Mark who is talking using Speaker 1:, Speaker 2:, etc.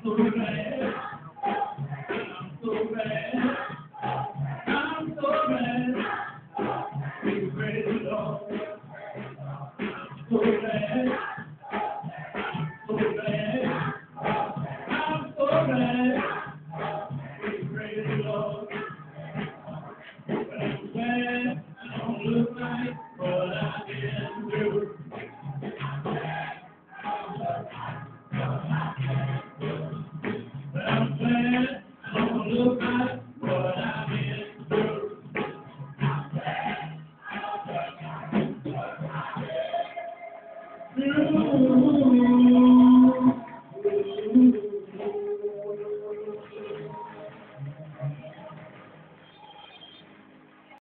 Speaker 1: so glad. I'm so glad. I'm so glad. Praise the Lord. I'm so glad. So glad. I'm so glad. Praise the Lord. But I'm glad I don't look like what I've been through. But I'm glad I don't look like what I've been through. Through.